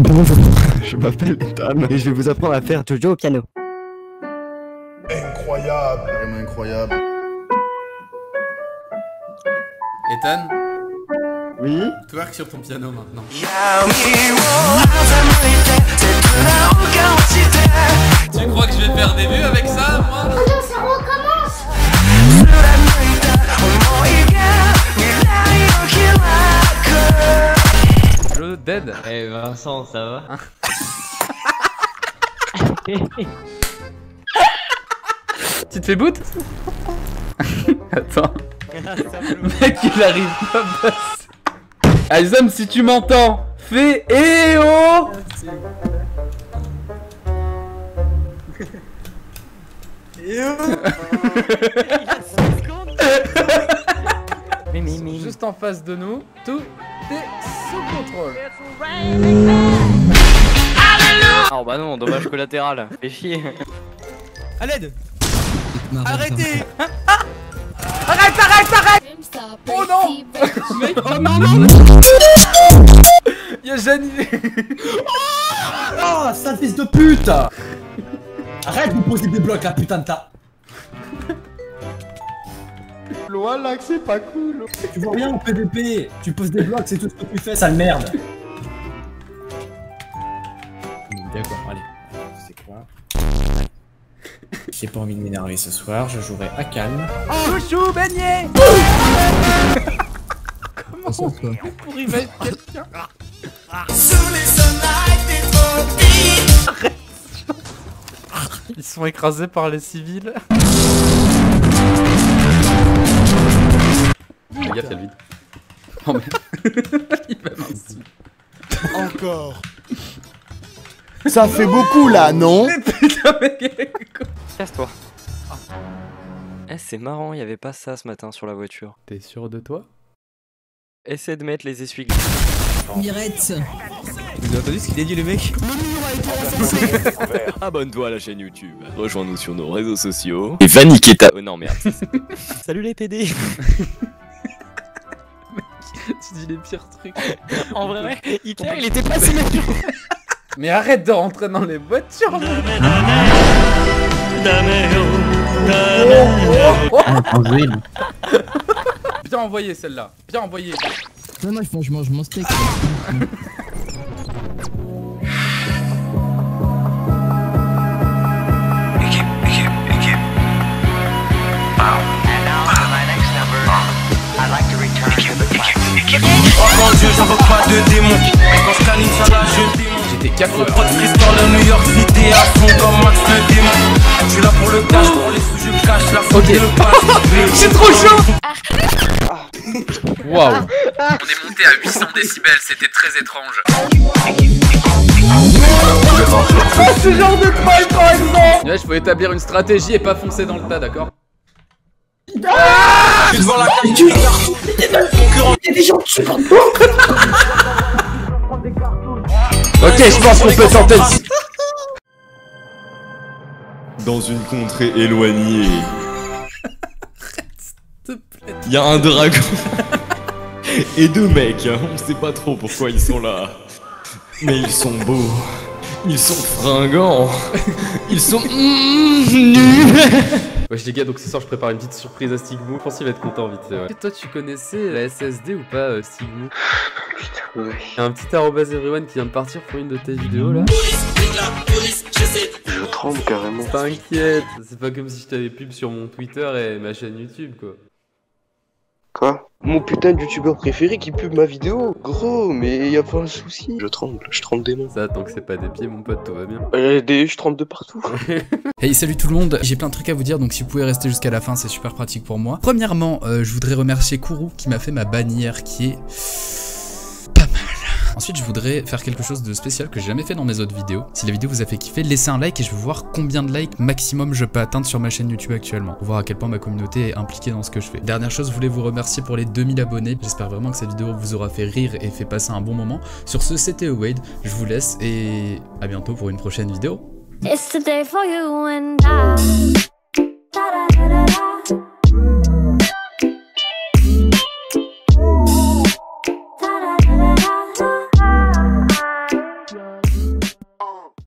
Bonjour, je m'appelle Ethan et je vais vous apprendre à faire Jojo au piano. Incroyable, vraiment incroyable. Ethan, Oui? twerk sur ton piano maintenant. Tu crois que je vais faire des vues avec ça, moi? Oh non, ça recommence. Je dead. Eh Vincent, ça va? Tu te fais boot? Attends. Le mec il arrive pas à passer. Alzom, si tu m'entends, fais eh oh! Mais. Juste en face de nous, tout est sous contrôle. Oh bah non, dommage collatéral. Fais chier. À l'aide. Arrêtez. Arrête! Oh non! Oh non! Y'a Jani. Oh, sale fils de pute. Arrête de vous poser des blocs là, putain de tas. Voilà que c'est pas cool. Tu vois rien en PVP. Tu poses des blocs, c'est tout ce que tu fais, sale merde. D'accord, allez. Tu sais quoi? J'ai pas envie de m'énerver ce soir, je jouerai à calme. Chouchou beignet. Comment on fait pour y mettre quelqu'un? Arrête. Ils sont écrasés par les civils. Fais gaffe, y'a le vide. Oh merde. Il va m'insulter. Encore. Ça fait beaucoup là, non? Mais putain, mec. Casse-toi. Eh, c'est marrant, y'avait pas ça ce matin sur la voiture. T'es sûr de toi? Essaie de mettre les essuie-glaces. Mirette. Vous avez entendu ce qu'il a dit le mec? Abonne-toi à la chaîne YouTube. Rejoins-nous sur nos réseaux sociaux. Et va niquer ta... Oh non, merde. Salut les PD. Tu dis les pires trucs. En vrai, Hitler, il était pas si méchant. Mais arrête de rentrer dans les voitures. Bien envoyé celle-là. Bien envoyé. Non, non, je mange mon steak. Oh mon dieu, j'en veux pas de démons. Quand je câline ça là, je démon. J'étais café. Trop de freestyle de New York City à fond comme Max le démon. Je suis là pour le cash, pour les sous je cache la faute de passe. C'est trop chaud. Waouh. On est monté à 800 décibels, c'était très étrange. Ce genre de troll par exemple. Ouais, je faut établir une stratégie et pas foncer dans le tas, d'accord? Je suis devant la cage du carton. Y'a des gens qui se prennent. Ok, je pense qu'on peut tenter. Dans une contrée éloignée, S'il te plaît. il y a un dragon et deux mecs. On sait pas trop pourquoi ils sont là, mais ils sont beaux, ils sont fringants, ils sont nus. Wesh les gars, donc ce soir je prépare une petite surprise à Stigmo. Je pense qu'il va être content vite, c'est vrai. Toi tu connaissais la SSD ou pas Stigmo? Putain, ouais. Y'a un petit @everyone qui vient de partir pour une de tes vidéos là. Je tremble carrément. T'inquiète, c'est pas comme si je t'avais pub sur mon Twitter et ma chaîne YouTube quoi. Quoi? Mon putain de youtubeur préféré qui pub ma vidéo? Gros, mais y a pas un souci. Je tremble des mains. Ça, tant que c'est pas des pieds mon pote, tout va bien. Je tremble de partout. Hey, salut tout le monde, j'ai plein de trucs à vous dire, donc si vous pouvez rester jusqu'à la fin, c'est super pratique pour moi. Premièrement, je voudrais remercier Kourou qui m'a fait ma bannière qui est pas mal. Ensuite, je voudrais faire quelque chose de spécial que j'ai jamais fait dans mes autres vidéos. Si la vidéo vous a fait kiffer, laissez un like et je veux voir combien de likes maximum je peux atteindre sur ma chaîne YouTube actuellement. Pour voir à quel point ma communauté est impliquée dans ce que je fais. Dernière chose, je voulais vous remercier pour les 2000 abonnés. J'espère vraiment que cette vidéo vous aura fait rire et fait passer un bon moment. Sur ce, c'était Wade, je vous laisse et à bientôt pour une prochaine vidéo. It's the day for you and I.